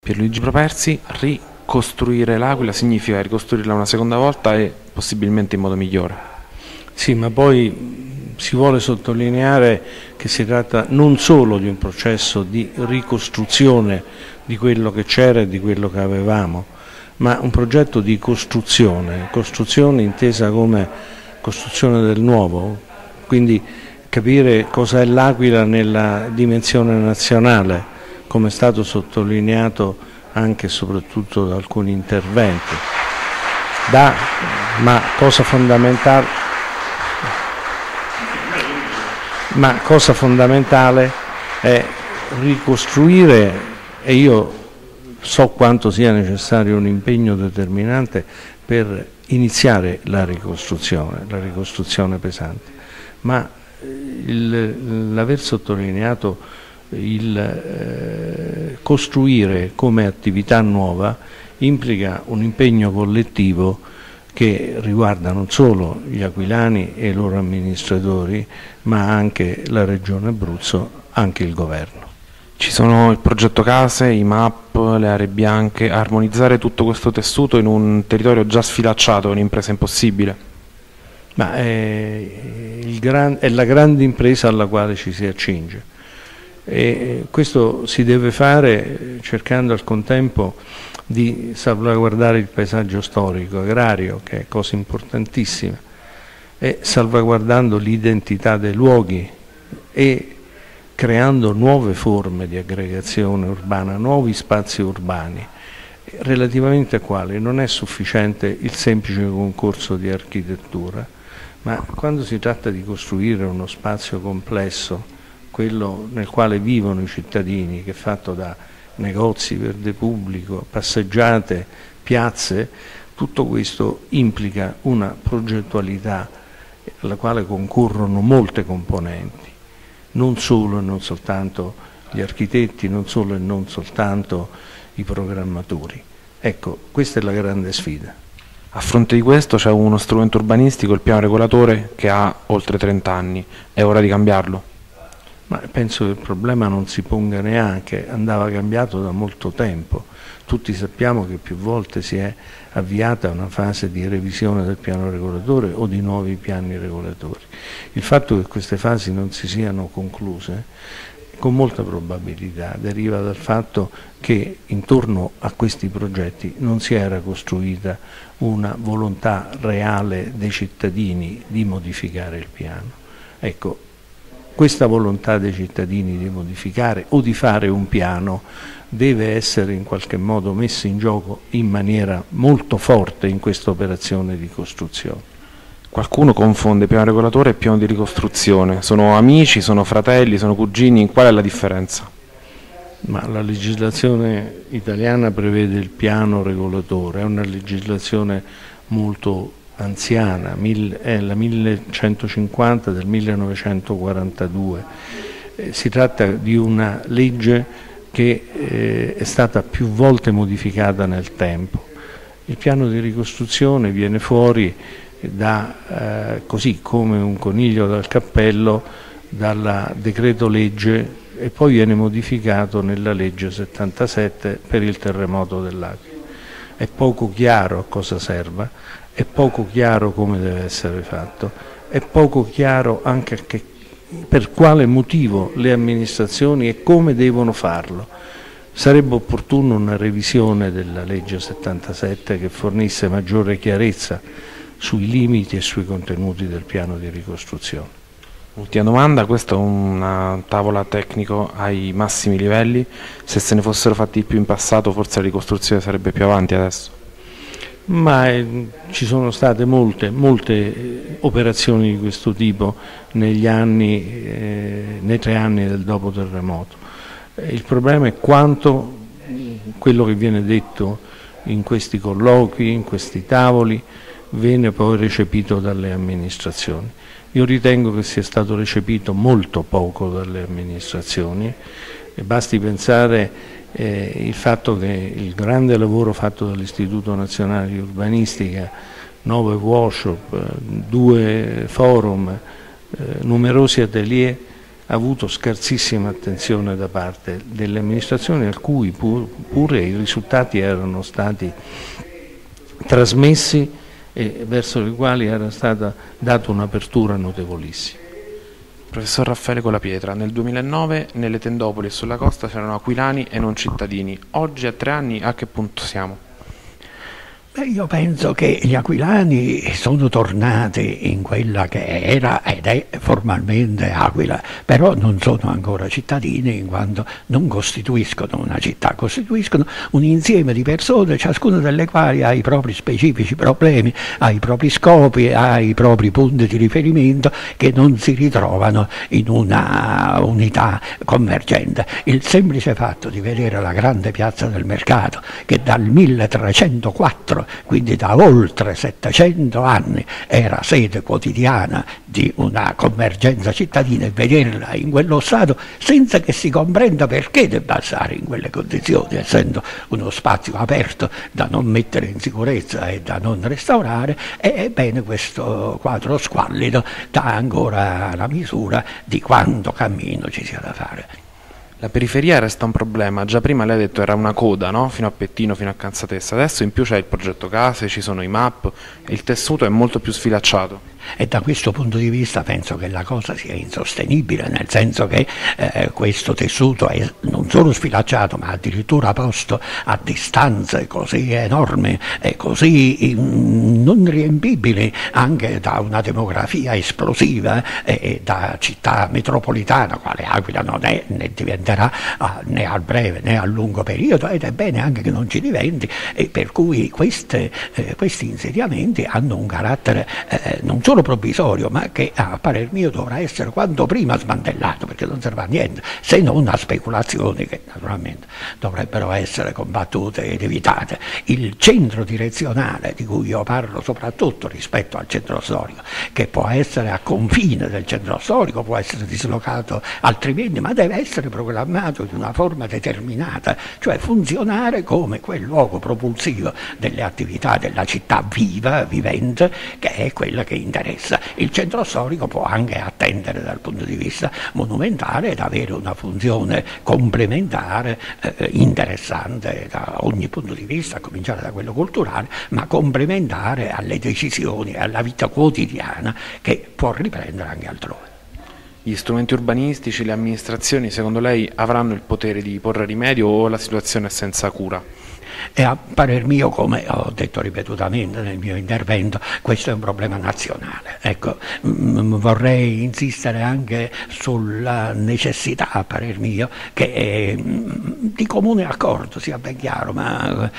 Pierluigi Properzi, ricostruire l'Aquila significa ricostruirla una seconda volta e possibilmente in modo migliore. Sì, ma poi si vuole sottolineare che si tratta non solo di un processo di ricostruzione di quello che c'era e di quello che avevamo, ma un progetto di costruzione intesa come costruzione del nuovo, quindi capire cosa è l'Aquila nella dimensione nazionale, come è stato sottolineato anche e soprattutto da alcuni interventi. Ma cosa fondamentale è ricostruire, e io so quanto sia necessario un impegno determinante per iniziare la ricostruzione pesante, ma l'aver sottolineato il costruire come attività nuova implica un impegno collettivo che riguarda non solo gli aquilani e i loro amministratori, ma anche la Regione Abruzzo, anche il governo. Ci sono il progetto case, i MAP, le aree bianche. Armonizzare tutto questo tessuto in un territorio già sfilacciato è un'impresa impossibile? Ma è la grande impresa alla quale ci si accinge, e questo si deve fare cercando al contempo di salvaguardare il paesaggio storico, agrario, che è cosa importantissima, e salvaguardando l'identità dei luoghi e creando nuove forme di aggregazione urbana, nuovi spazi urbani, relativamente ai quali non è sufficiente il semplice concorso di architettura, ma quando si tratta di costruire uno spazio complesso, quello nel quale vivono i cittadini, che è fatto da negozi, verde pubblico, passeggiate, piazze, tutto questo implica una progettualità alla quale concorrono molte componenti, non solo e non soltanto gli architetti, non solo e non soltanto i programmatori. Ecco, questa è la grande sfida. A fronte di questo c'è uno strumento urbanistico, il piano regolatore, che ha oltre 30 anni. È ora di cambiarlo? Ma penso che il problema non si ponga neanche, andava cambiato da molto tempo. Tutti sappiamo che più volte si è avviata una fase di revisione del piano regolatore o di nuovi piani regolatori. Il fatto che queste fasi non si siano concluse con molta probabilità deriva dal fatto che intorno a questi progetti non si era costruita una volontà reale dei cittadini di modificare il piano. Ecco, questa volontà dei cittadini di modificare o di fare un piano deve essere in qualche modo messa in gioco in maniera molto forte in questa operazione di costruzione. Qualcuno confonde piano regolatore e piano di ricostruzione. Sono amici, sono fratelli, sono cugini, qual è la differenza? Ma la legislazione italiana prevede il piano regolatore, è una legislazione molto anziana, è la 1150 del 1942. Si tratta di una legge che è stata più volte modificata nel tempo. Il piano di ricostruzione viene fuori così come un coniglio dal cappello dal decreto legge e poi viene modificato nella legge 77 per il terremoto dell'Aquila. È poco chiaro a cosa serva, è poco chiaro come deve essere fatto, è poco chiaro anche per quale motivo le amministrazioni e come devono farlo. Sarebbe opportuno una revisione della legge 77 che fornisse maggiore chiarezza sui limiti e sui contenuti del piano di ricostruzione. Ultima domanda, questa è una tavola tecnico ai massimi livelli, se se ne fossero fatti di più in passato forse la ricostruzione sarebbe più avanti adesso? Ma ci sono state molte operazioni di questo tipo negli anni, nei 3 anni del dopo terremoto. Il problema è quanto quello che viene detto in questi colloqui, in questi tavoli, viene poi recepito dalle amministrazioni. Io ritengo che sia stato recepito molto poco dalle amministrazioni, e basti pensare il fatto che il grande lavoro fatto dall'Istituto Nazionale di Urbanistica, 9 workshop, 2 forum, numerosi atelier, avuto scarsissima attenzione da parte delle amministrazioni, a cui pure i risultati erano stati trasmessi e verso i quali era stata data un'apertura notevolissima. Professor Raffaele Colapietra, nel 2009 nelle tendopoli e sulla costa c'erano aquilani e non cittadini. Oggi a 3 anni a che punto siamo? Io penso che gli aquilani sono tornati in quella che era ed è formalmente Aquila, però non sono ancora cittadini in quanto non costituiscono una città, costituiscono un insieme di persone, ciascuna delle quali ha i propri specifici problemi, ha i propri scopi, ha i propri punti di riferimento che non si ritrovano in una unità convergente. Il semplice fatto di vedere la grande piazza del mercato che dal 1304, quindi da oltre 700 anni, era sede quotidiana di una convergenza cittadina, e vederla in quello stato senza che si comprenda perché debba stare in quelle condizioni, essendo uno spazio aperto da non mettere in sicurezza e da non restaurare, ebbene questo quadro squallido dà ancora la misura di quanto cammino ci sia da fare. La periferia resta un problema, già prima lei ha detto era una coda, no? Fino a Pettino, fino a Canzatessa, adesso in più c'è il progetto case, ci sono i MAP e il tessuto è molto più sfilacciato. E da questo punto di vista penso che la cosa sia insostenibile, nel senso che questo tessuto è non solo sfilacciato ma addirittura posto a distanze così enormi e così non riempibili anche da una demografia esplosiva e da città metropolitana, quale Aquila non è né diventerà né al breve né a lungo periodo, ed è bene anche che non ci diventi, e per cui questi insediamenti hanno un carattere non solo provvisorio, ma che a parer mio dovrà essere quanto prima smantellato, perché non serve a niente se non a speculazioni che naturalmente dovrebbero essere combattute ed evitate. Il centro direzionale di cui io parlo soprattutto rispetto al centro storico, che può essere a confine del centro storico, può essere dislocato altrimenti, ma deve essere programmato in una forma determinata, cioè funzionare come quel luogo propulsivo delle attività della città viva, vivente, che è quella che interessa. Il centro storico può anche attendere dal punto di vista monumentale ed avere una funzione complementare interessante da ogni punto di vista, a cominciare da quello culturale, ma complementare alle decisioni e alla vita quotidiana che può riprendere anche altrove. Gli strumenti urbanistici, le amministrazioni, secondo lei avranno il potere di porre rimedio o la situazione è senza cura? E a parer mio, come ho detto ripetutamente nel mio intervento, questo è un problema nazionale. Ecco, vorrei insistere anche sulla necessità, a parer mio, che di comune accordo, sia ben chiaro, ma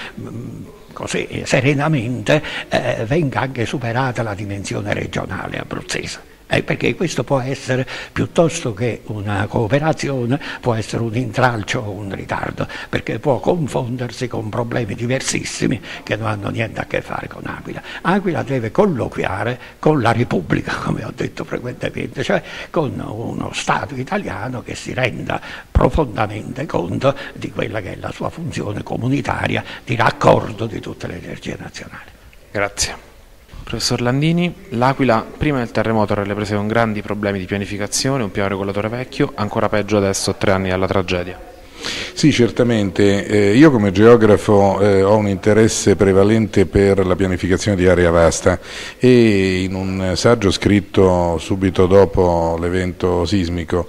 così serenamente venga anche superata la dimensione regionale abruzzese. Perché questo può essere, piuttosto che una cooperazione, può essere un intralcio o un ritardo, perché può confondersi con problemi diversissimi che non hanno niente a che fare con Aquila. Aquila deve colloquiare con la Repubblica, come ho detto frequentemente, cioè con uno Stato italiano che si renda profondamente conto di quella che è la sua funzione comunitaria di raccordo di tutte le energie nazionali. Grazie. Professor Landini, l'Aquila prima del terremoto era alle prese con grandi problemi di pianificazione, un piano regolatore vecchio, ancora peggio adesso a 3 anni dalla tragedia. Sì, certamente. Io come geografo ho un interesse prevalente per la pianificazione di area vasta, e in un saggio scritto subito dopo l'evento sismico,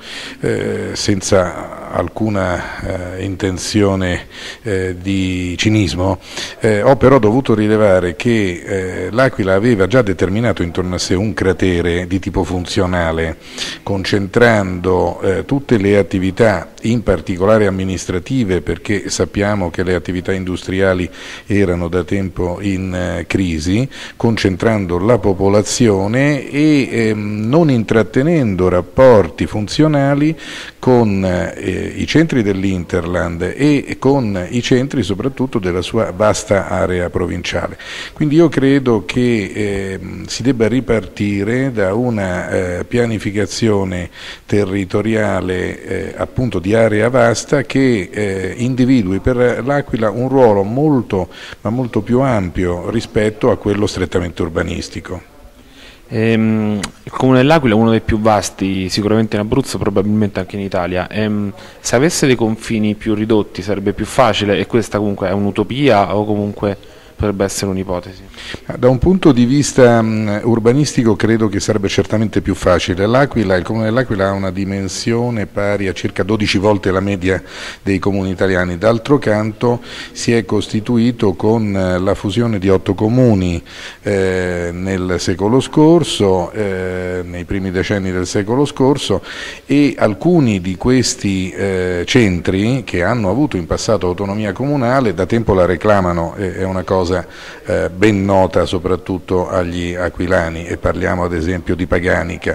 senza alcuna intenzione di cinismo, ho però dovuto rilevare che l'Aquila aveva già determinato intorno a sé un cratere di tipo funzionale, concentrando tutte le attività, in particolare amministrative, perché sappiamo che le attività industriali erano da tempo in crisi, concentrando la popolazione e non intrattenendo rapporti funzionali con i centri dell'Interland e con i centri soprattutto della sua vasta area provinciale. Quindi io credo che si debba ripartire da una pianificazione territoriale appunto di area vasta che individui per l'Aquila un ruolo molto, ma molto più ampio rispetto a quello strettamente urbanistico. Il comune dell'Aquila è uno dei più vasti, sicuramente in Abruzzo, probabilmente anche in Italia. Se avesse dei confini più ridotti sarebbe più facile, e questa comunque è un'utopia o comunque potrebbe essere un'ipotesi? Da un punto di vista urbanistico credo che sarebbe certamente più facile. Il comune dell'Aquila ha una dimensione pari a circa 12 volte la media dei comuni italiani. D'altro canto si è costituito con la fusione di 8 comuni nel secolo scorso, nei primi decenni del secolo scorso, e alcuni di questi centri che hanno avuto in passato autonomia comunale da tempo la reclamano, è una cosa ben nota soprattutto agli aquilani, e parliamo ad esempio di Paganica.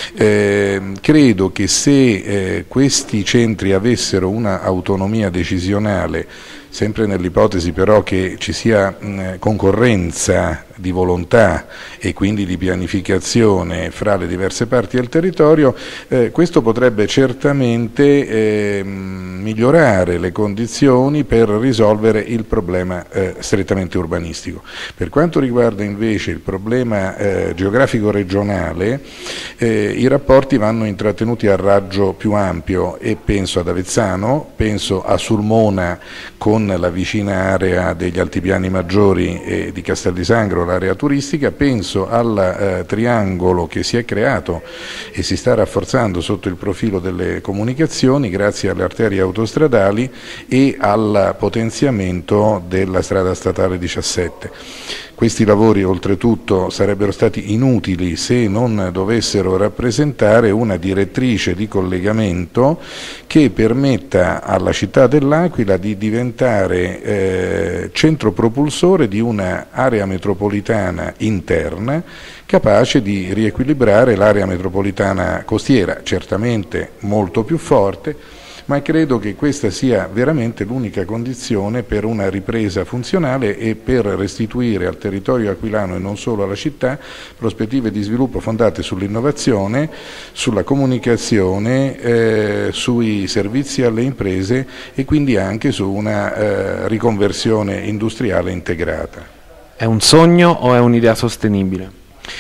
Credo che se questi centri avessero una autonomia decisionale, sempre nell'ipotesi però che ci sia concorrenza di volontà e quindi di pianificazione fra le diverse parti del territorio, questo potrebbe certamente migliorare le condizioni per risolvere il problema strettamente urbanistico. Per quanto riguarda invece il problema geografico regionale, i rapporti vanno intrattenuti a raggio più ampio, e penso ad Avezzano, penso a Sulmona con la vicina area degli Altipiani Maggiori e di Castel di Sangro, l'area turistica, penso al triangolo che si è creato e si sta rafforzando sotto il profilo delle comunicazioni grazie alle arterie autostradali e al potenziamento della strada statale 17. Questi lavori oltretutto sarebbero stati inutili se non dovessero rappresentare una direttrice di collegamento che permetta alla città dell'Aquila di diventare centro propulsore di un'area metropolitana interna capace di riequilibrare l'area metropolitana costiera, certamente molto più forte, ma credo che questa sia veramente l'unica condizione per una ripresa funzionale e per restituire al territorio aquilano e non solo alla città prospettive di sviluppo fondate sull'innovazione, sulla comunicazione, sui servizi alle imprese e quindi anche su una riconversione industriale integrata. È un sogno o è un'idea sostenibile?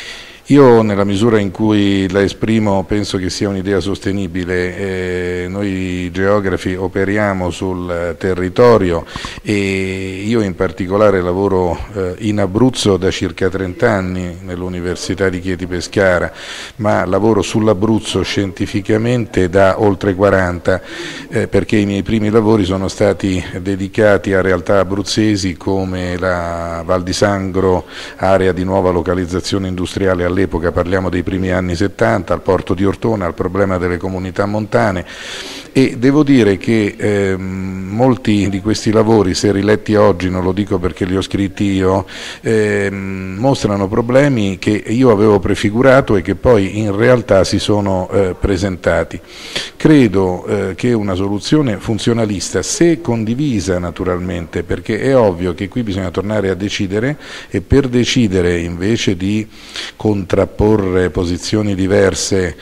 Io, nella misura in cui la esprimo, penso che sia un'idea sostenibile. Noi geografi operiamo sul territorio e io in particolare lavoro in Abruzzo da circa 30 anni nell'Università di Chieti Pescara, ma lavoro sull'Abruzzo scientificamente da oltre 40, perché i miei primi lavori sono stati dedicati a realtà abruzzesi come la Val di Sangro, area di nuova localizzazione industriale all'epoca, parliamo dei primi anni 70, al porto di Ortona, al problema delle comunità montane, e devo dire che molti di questi lavori, se riletti oggi, non lo dico perché li ho scritti io, mostrano problemi che io avevo prefigurato e che poi in realtà si sono presentati. Credo che una soluzione funzionalista, se condivisa naturalmente, perché è ovvio che qui bisogna tornare a decidere, e per decidere, invece di contrapporre posizioni diverse,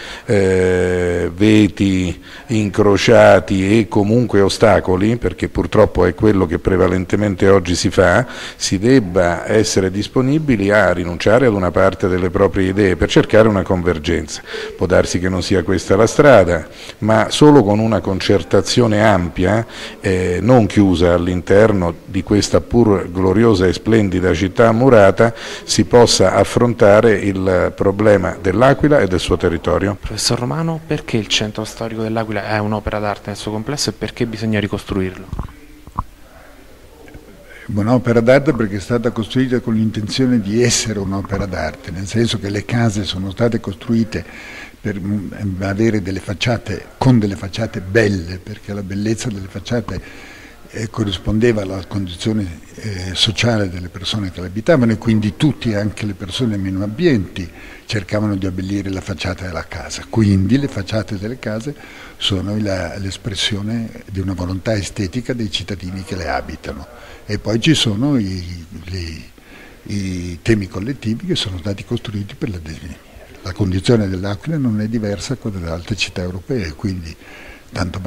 veti, incrociati e comunque ostacoli, perché purtroppo è quello che prevalentemente oggi si fa, si debba essere disponibili a rinunciare ad una parte delle proprie idee per cercare una convergenza. Può darsi che non sia questa la strada, ma solo con una concertazione ampia, non chiusa all'interno di questa pur gloriosa e splendida città murata, si possa affrontare il problema dell'Aquila e del suo territorio. Professor Romano, perché il centro storico dell'Aquila è un'opera d'arte nel suo complesso e perché bisogna ricostruirlo? Un'opera d'arte perché è stata costruita con l'intenzione di essere un'opera d'arte, nel senso che le case sono state costruite per avere delle facciate, con delle facciate belle, perché la bellezza delle facciate corrispondeva alla condizione sociale delle persone che le abitavano, e quindi tutti, anche le persone meno abbienti, cercavano di abbellire la facciata della casa. Quindi le facciate delle case sono l'espressione di una volontà estetica dei cittadini che le abitano. E poi ci sono i temi collettivi che sono stati costruiti per la condizione dell'Aquila non è diversa da quella delle altre città europee, quindi tanto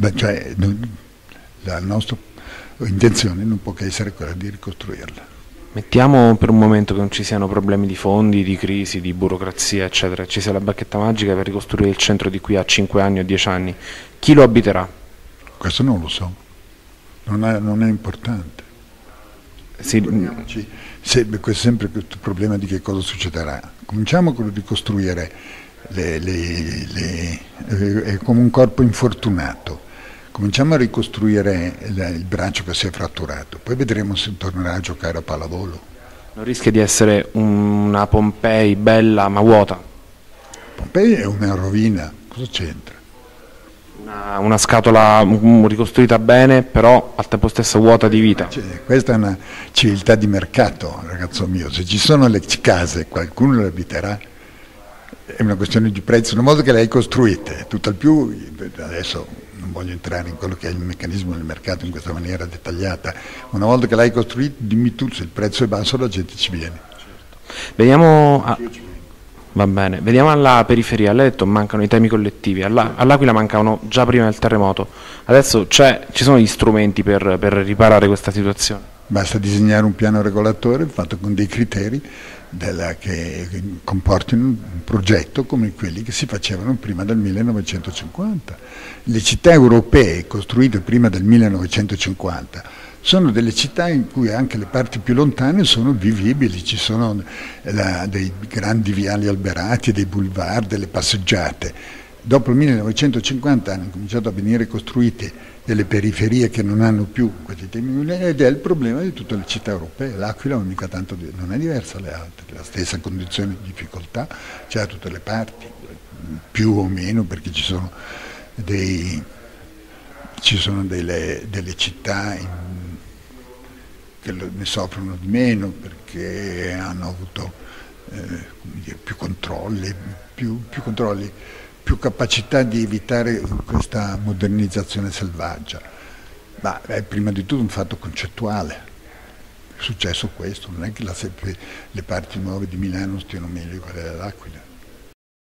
la nostra intenzione non può che essere quella di ricostruirla. Mettiamo per un momento che non ci siano problemi di fondi, di crisi, di burocrazia, eccetera, ci sia la bacchetta magica per ricostruire il centro di qui a 5 anni o 10 anni. Chi lo abiterà? Questo non lo so, non è importante. Questo è sempre questo problema di che cosa succederà. Cominciamo con ricostruire è come un corpo infortunato. Cominciamo a ricostruire il braccio che si è fratturato, poi vedremo se tornerà a giocare a pallavolo. Non rischia di essere una Pompei bella ma vuota? Pompei è una rovina, cosa c'entra? Una scatola ricostruita bene, però al tempo stesso vuota di vita. Questa è una civiltà di mercato, ragazzo mio. Se ci sono le case, qualcuno le abiterà. È una questione di prezzo. Una volta che le hai costruite, tutt'al più, adesso non voglio entrare in quello che è il meccanismo del mercato in questa maniera dettagliata, una volta che l'hai costruito, dimmi tu, se il prezzo è basso la gente ci viene. Va bene, vediamo alla periferia. Lei ha detto mancano i temi collettivi, all'Aquila mancavano già prima del terremoto, adesso ci sono gli strumenti per riparare questa situazione? Basta disegnare un piano regolatore fatto con dei criteri che comportino un progetto come quelli che si facevano prima del 1950. Le città europee costruite prima del 1950 sono delle città in cui anche le parti più lontane sono vivibili, ci sono dei grandi viali alberati, dei boulevard, delle passeggiate. Dopo il 1950 hanno cominciato a venire costruite delle periferie che non hanno più questi temi, ed è il problema di tutte le città europee. L'Aquila non è diversa dalle altre, la stessa condizione di difficoltà c'è da tutte le parti, più o meno, perché ci sono delle città che ne soffrono di meno perché hanno avuto più controlli, più capacità di evitare questa modernizzazione selvaggia. Ma è prima di tutto un fatto concettuale. È successo questo, non è che le parti nuove di Milano stiano meglio di quelle dell'Aquila.